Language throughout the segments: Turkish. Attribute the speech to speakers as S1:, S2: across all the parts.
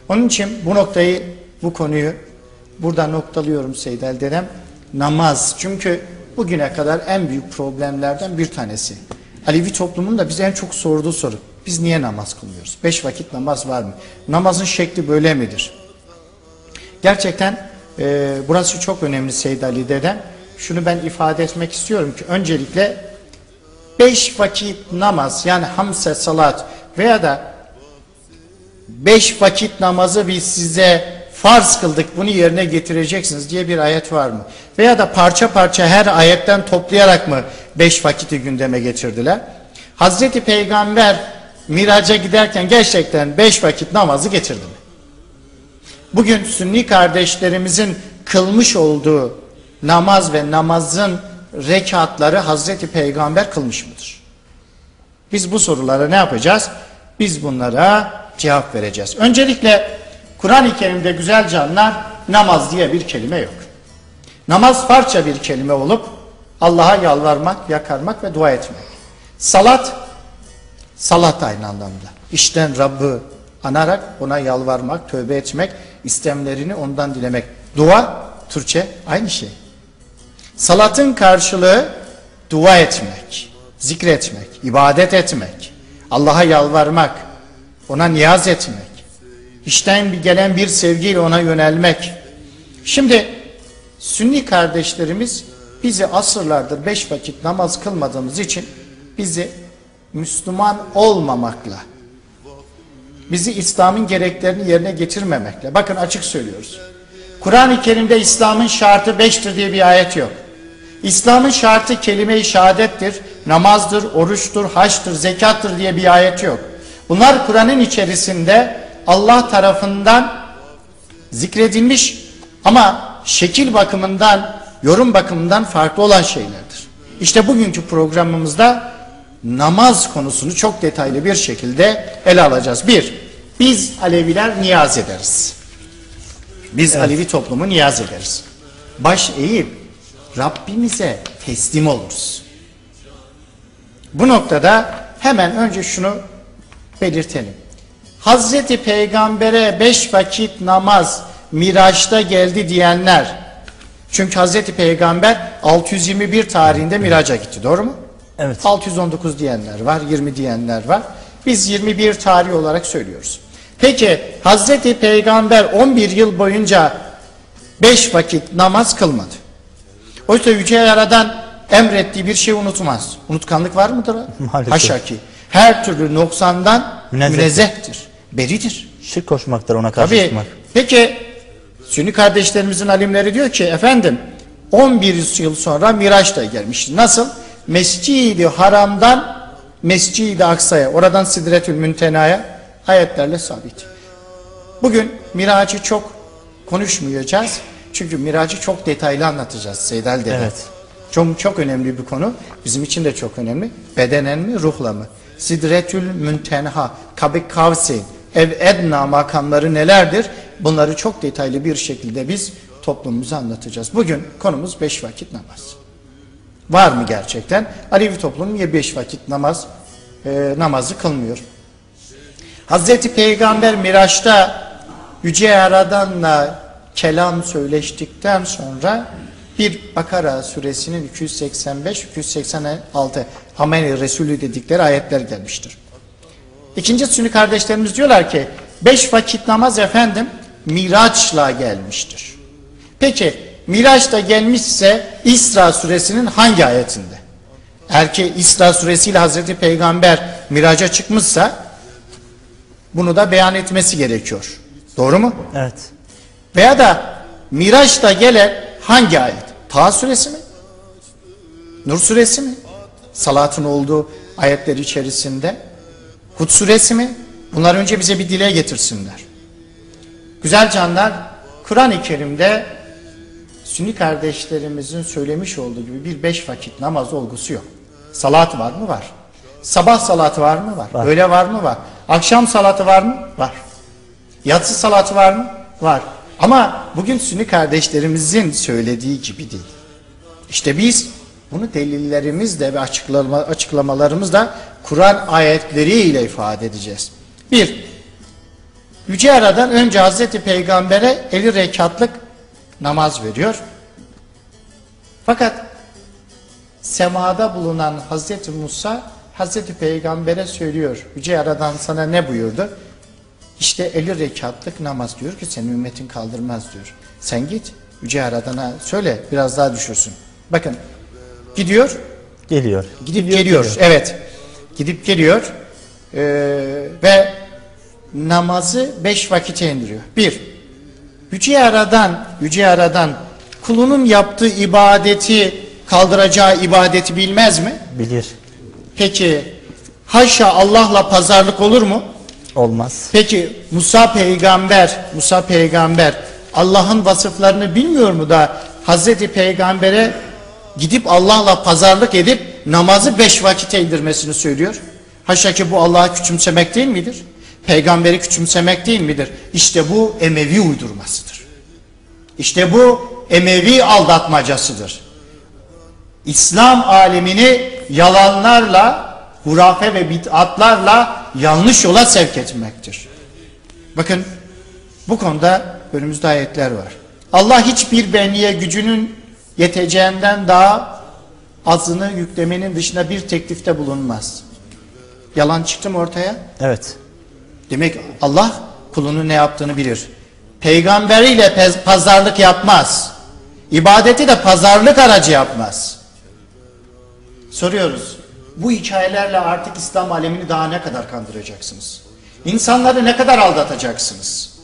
S1: Onun için bu konuyu burada noktalıyorum Seyyid dedem. Namaz. Çünkü bugüne kadar en büyük problemlerden bir tanesi. Alevi toplumunun da bize en çok sorduğu soru. Biz niye namaz kılmıyoruz? 5 vakit namaz var mı? Namazın şekli böyle midir? Gerçekten burası çok önemli Seyyid Ali dedem. Şunu ben ifade etmek istiyorum ki öncelikle 5 vakit namaz, yani hamse salat veya da 5 vakit namazı biz size farz kıldık, bunu yerine getireceksiniz diye bir ayet var mı? Veya da parça parça her ayetten toplayarak mı 5 vakiti gündeme getirdiler? Hazreti Peygamber miraca giderken gerçekten 5 vakit namazı getirdi mi? Bugün Sünni kardeşlerimizin kılmış olduğu namaz ve namazın rekatları Hazreti Peygamber kılmış mıdır? Biz bu sorulara ne yapacağız? Biz bunlara cevap vereceğiz. Öncelikle Kur'an-ı Kerim'de güzel canlar, namaz diye bir kelime yok. Namaz parça bir kelime olup Allah'a yalvarmak, yakarmak ve dua etmek. Salat aynı anlamda. İşten Rabb'ı anarak ona yalvarmak, tövbe etmek, istemlerini ondan dilemek. Dua, Türkçe aynı şey. Salatın karşılığı dua etmek, zikretmek, ibadet etmek, Allah'a yalvarmak, ona niyaz etmek, içten gelen bir sevgiyle ona yönelmek. Şimdi Sünni kardeşlerimiz bizi asırlardır 5 vakit namaz kılmadığımız için bizi Müslüman olmamakla, bizi İslam'ın gereklerini yerine getirmemekle, bakın açık söylüyoruz. Kur'an-ı Kerim'de İslam'ın şartı 5'tir diye bir ayet yok. İslam'ın şartı kelime-i şehadettir, namazdır, oruçtur, haçtır, zekattır diye bir ayet yok. Bunlar Kur'an'ın içerisinde Allah tarafından zikredilmiş ama şekil bakımından, yorum bakımından farklı olan şeylerdir. İşte bugünkü programımızda namaz konusunu çok detaylı bir şekilde ele alacağız. Biz Aleviler niyaz ederiz. Biz Alevi toplumu niyaz ederiz. Baş eğip Rabbimize teslim oluruz. Bu noktada hemen önce şunu belirtelim. Hazreti Peygamber'e 5 vakit namaz Miraç'ta geldi diyenler, çünkü Hazreti Peygamber 621 tarihinde Miraç'a gitti, doğru mu?
S2: Evet.
S1: 619 diyenler var, 20 diyenler var. Biz 21 tarih olarak söylüyoruz. Peki Hazreti Peygamber 11 yıl boyunca 5 vakit namaz kılmadı. Oysa Yüce Yaradan emrettiği bir şey unutmaz. Unutkanlık var mıdır?
S2: Maalesef.
S1: Haşa ki. Her türlü noksandan münezzehtir. Beridir.
S2: Şirk koşmaktır, ona karşı çıkmak.
S1: Peki Sünni kardeşlerimizin alimleri diyor ki efendim 11 yıl sonra Miraç'ta gelmişti. Nasıl? Mescid-i Haram'dan Mescid-i Aksa'ya, oradan Sidretül Müntena'ya ayetlerle sabit. Bugün Miraç'ı çok konuşmayacağız. Çünkü Miraç'ı çok detaylı anlatacağız Seyyid Ali Dede.
S2: Evet.
S1: Çok önemli bir konu. Bizim için de çok önemli. Bedenen mi, ruhla mı? Sidretül Müntenha, Kabe Kavseyn, Ev Edna makamları nelerdir? Bunları çok detaylı bir şekilde biz toplumumuza anlatacağız. Bugün konumuz 5 vakit namaz. Var mı gerçekten? Alevi toplumu niye 5 vakit namazı kılmıyor? Hazreti Peygamber Miraç'ta Yüce Yaradan'la kelam söyleştikten sonra bir Bakara suresinin 285-286 Amel-i Resulü dedikleri ayetler gelmiştir. İkinci Sünni kardeşlerimiz diyorlar ki 5 vakit namaz efendim Miraç'la gelmiştir. Peki Miraç'ta gelmişse İsra suresinin hangi ayetinde? Eğer ki İsra suresiyle Hazreti Peygamber Miraç'a çıkmışsa bunu da beyan etmesi gerekiyor. Doğru mu?
S2: Evet.
S1: Veya da Miraç'ta gelen hangi ayet? Taha suresi mi? Nur suresi mi? Salatın olduğu ayetler içerisinde. Hud suresi mi? Bunlar önce bize bir dile getirsinler. Güzel canlar, Kur'an-ı Kerim'de Sünni kardeşlerimizin söylemiş olduğu gibi bir 5 vakit namaz olgusu yok. Salat var mı? Var. Sabah salatı var mı? Var. Öğle var mı? Var. Akşam salatı var mı? Var. Yatsı salatı var mı? Var. Ama bugün Sünni kardeşlerimizin söylediği gibi değil. İşte biz bunu delillerimizle ve açıklamalarımızla Kur'an ayetleriyle ifade edeceğiz. Yüce Yaradan önce Hazreti Peygamber'e 50 rekatlık namaz veriyor. Fakat semada bulunan Hazreti Musa Hazreti Peygamber'e söylüyor. Yüce Yaradan sana ne buyurdu? İşte 50 rekatlık namaz diyor ki senin ümmetin kaldırmaz diyor. Sen git Yüce Yaradan'a söyle biraz daha düşürsün. Bakın gidiyor.
S2: Geliyor.
S1: Gidip geliyor. Evet. Gidip geliyor. Ve namazı 5 vakite indiriyor. 1. Yüce Yaradan kulunun yaptığı ibadeti kaldıracağı ibadeti bilmez mi?
S2: Bilir.
S1: Peki haşa Allah'la pazarlık olur mu?
S2: Olmaz.
S1: Peki Musa peygamber Allah'ın vasıflarını bilmiyor mu da Hazreti Peygamber'e gidip Allah'la pazarlık edip namazı 5 vakite indirmesini söylüyor? Haşa ki bu Allah'ı küçümsemek değil midir? Peygamberi küçümsemek değil midir? İşte bu Emevi uydurmasıdır. İşte bu Emevi aldatmacasıdır. İslam alemini yalanlarla, hurafe ve bid'atlarla yanlış yola sevk etmektir. Bakın bu konuda önümüzde ayetler var. Allah hiçbir benliğe gücünün yeteceğinden daha azını yüklemenin dışında bir teklifte bulunmaz. Yalan çıktı mı ortaya?
S2: Evet.
S1: Demek Allah kulunun ne yaptığını bilir. Peygamberiyle pazarlık yapmaz. İbadeti de pazarlık aracı yapmaz. Soruyoruz. Bu hikayelerle artık İslam alemini daha ne kadar kandıracaksınız? İnsanları ne kadar aldatacaksınız?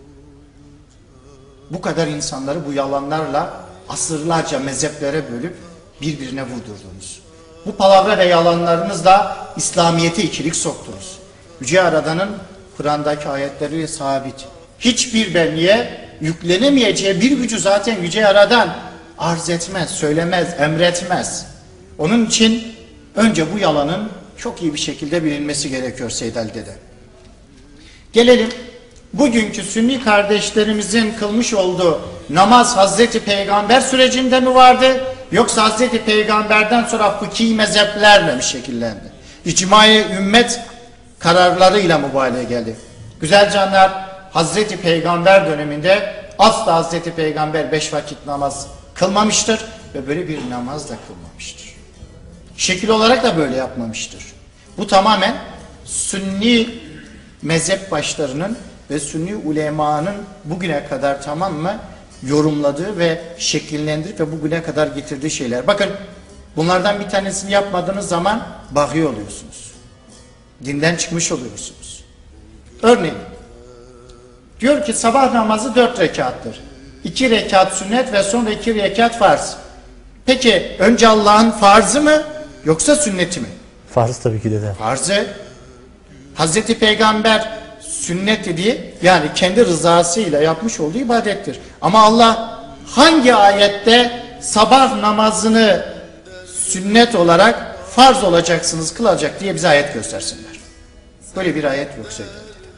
S1: Bu kadar insanları bu yalanlarla asırlarca mezheplere bölüp birbirine vurdurdunuz. Bu palavra ve yalanlarınızla İslamiyet'e ikilik soktunuz. Yüce Yaradan'ın Kur'an'daki ayetleri sabit. Hiçbir benliğe yüklenemeyeceği bir gücü zaten Yüce Yaradan arz etmez, söylemez, emretmez. Onun için önce bu yalanın çok iyi bir şekilde bilinmesi gerekiyor Seyyid Ali Dede. Gelelim bugünkü Sünni kardeşlerimizin kılmış olduğu namaz Hazreti Peygamber sürecinde mi vardı? Yoksa Hazreti Peygamber'den sonra fıkhi mezheplerle mi şekillendi? İcma-i ümmet kararlarıyla mı bu hale geldi? Güzel canlar, Hazreti Peygamber döneminde asla Hazreti Peygamber 5 vakit namaz kılmamıştır ve böyle bir namaz da kılmamıştır. Şekil olarak da böyle yapmamıştır. Bu tamamen Sünni mezhep başlarının ve Sünni ulemanın bugüne kadar tamam mı yorumladığı ve şekillendirip ve bugüne kadar getirdiği şeyler. Bakın bunlardan bir tanesini yapmadığınız zaman bahi oluyorsunuz. Dinden çıkmış oluyorsunuz. Örneğin diyor ki sabah namazı 4 rekattır. 2 rekat sünnet ve sonra 2 rekat farz. Peki önce Allah'ın farzı mı yoksa sünneti mi?
S2: Farz tabii ki de.
S1: Farzı. Hazreti Peygamber sünnet dediği yani kendi rızasıyla yapmış olduğu ibadettir. Ama Allah hangi ayette sabah namazını sünnet olarak farz olacaksınız kılacak diye bize ayet göstersinler. Böyle bir ayet yok sevgili.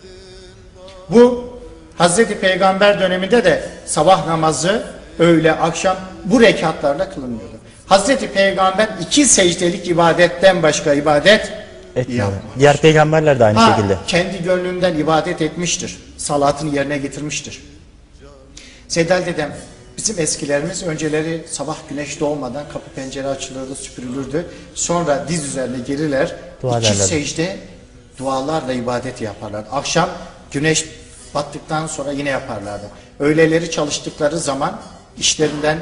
S1: Bu Hazreti Peygamber döneminde de sabah namazı öğle akşam bu rekatlarla kılınıyordu. Hazreti Peygamber 2 secdelik ibadetten başka ibadet yapmamış.
S2: Diğer peygamberler de aynı şekilde.
S1: Kendi gönlünden ibadet etmiştir. Salatını yerine getirmiştir. Seyyid Ali dedem bizim eskilerimiz önceleri sabah güneş doğmadan kapı pencere açılırdı, süpürülürdü. Sonra diz üzerine geriler. 2 secde dualarla ibadet yaparlardı. Akşam güneş battıktan sonra yine yaparlardı. Öğleleri çalıştıkları zaman işlerinden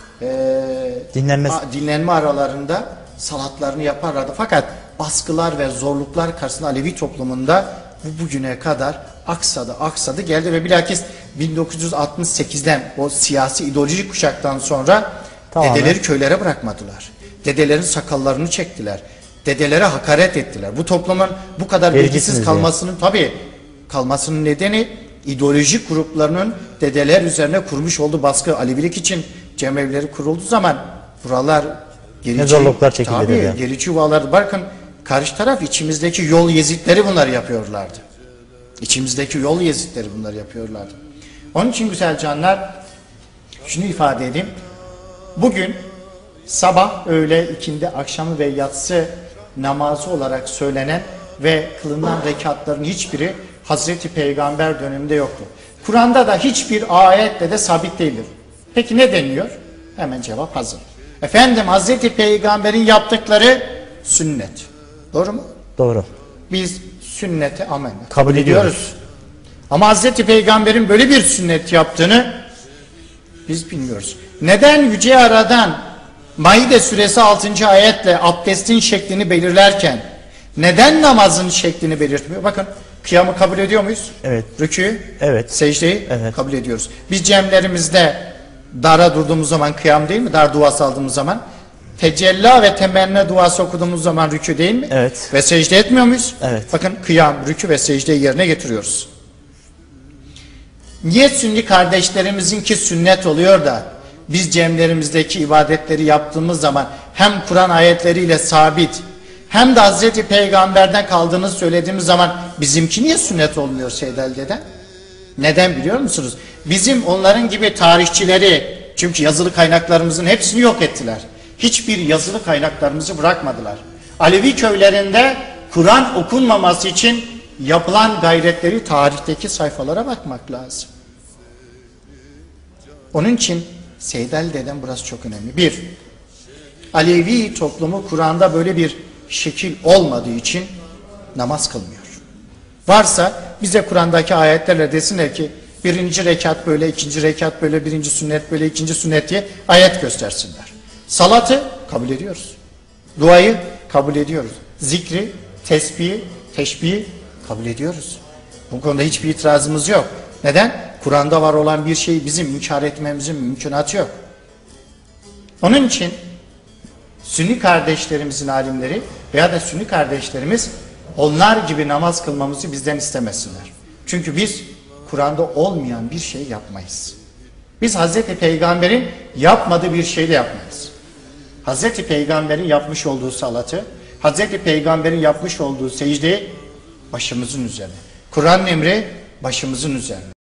S1: dinlenme aralarında salatlarını yaparlardı. Fakat baskılar ve zorluklar karşısında Alevi toplumunda bu bugüne kadar aksadı geldi ve bilakis 1968'den o siyasi ideolojik kuşaktan sonra dedeleri köylere bırakmadılar. Dedelerin sakallarını çektiler. Dedelere hakaret ettiler. Bu toplumun bu kadar bilgisiz kalmasının nedeni ideolojik gruplarının dedeler üzerine kurmuş olduğu baskı. Alevilik için cemevleri kurulduğu zaman buralar gerici yuvalar. Bakın karşı taraf içimizdeki yol yezitleri bunlar yapıyorlardı. İçimizdeki yol yezitleri bunlar yapıyorlardı. Onun için güzel canlar şunu ifade edeyim. Bugün sabah, öğle, ikindi, akşamı ve yatsı namazı olarak söylenen ve kılınan rekatların hiçbiri Hazreti Peygamber döneminde yoktu. Kur'an'da da hiçbir ayetle de sabit değildir. Peki ne deniyor? Hemen cevap hazır. Efendim Hazreti Peygamber'in yaptıkları sünnet. Doğru mu?
S2: Doğru.
S1: Biz sünneti amenna
S2: Kabul ediyoruz.
S1: Ama Hazreti Peygamber'in böyle bir sünnet yaptığını biz bilmiyoruz. Neden Yüce Aradan Maide suresi 6. ayetle abdestin şeklini belirlerken neden namazın şeklini belirtmiyor? Bakın kıyamı kabul ediyor muyuz?
S2: Evet.
S1: Rükû,
S2: Evet.
S1: secdeyi
S2: Evet.
S1: kabul ediyoruz. Biz cemlerimizde dara durduğumuz zaman kıyam değil mi? Dar duası aldığımız zaman. Tecella ve temenni duası okuduğumuz zaman rükû değil mi?
S2: Evet.
S1: Ve secde etmiyor muyuz?
S2: Evet.
S1: Bakın kıyam, rükû ve secdeyi yerine getiriyoruz. Niye Sünni kardeşlerimizinki sünnet oluyor da biz cemlerimizdeki ibadetleri yaptığımız zaman hem Kur'an ayetleriyle sabit hem de Hazreti Peygamber'den kaldığını söylediğimiz zaman bizimki niye sünnet olmuyor Seyyid Elge'den? Neden biliyor musunuz? Bizim onların gibi tarihçileri, çünkü yazılı kaynaklarımızın hepsini yok ettiler. Hiçbir yazılı kaynaklarımızı bırakmadılar. Alevi köylerinde Kur'an okunmaması için yapılan gayretleri tarihteki sayfalara bakmak lazım. Onun için Seyyid Elge'den burası çok önemli. Bir, Alevi toplumu Kur'an'da böyle bir şekil olmadığı için namaz kılmıyor. Varsa bize Kur'an'daki ayetlerle desinler ki birinci rekat böyle, ikinci rekat böyle, birinci sünnet böyle, ikinci sünnet diye ayet göstersinler. Salatı kabul ediyoruz. Duayı kabul ediyoruz. Zikri, tesbihi, teşbihi kabul ediyoruz. Bu konuda hiçbir itirazımız yok. Neden? Kur'an'da var olan bir şeyi bizim inkar etmemizin mümkünatı yok. Onun için Sünni kardeşlerimizin alimleri veya da Sünni kardeşlerimiz onlar gibi namaz kılmamızı bizden istemesinler. Çünkü biz Kur'an'da olmayan bir şey yapmayız. Biz Hazreti Peygamber'in yapmadığı bir şey de yapmayız. Hazreti Peygamber'in yapmış olduğu salatı, Hazreti Peygamber'in yapmış olduğu secdeyi başımızın üzerine. Kur'an'ın emri başımızın üzerine.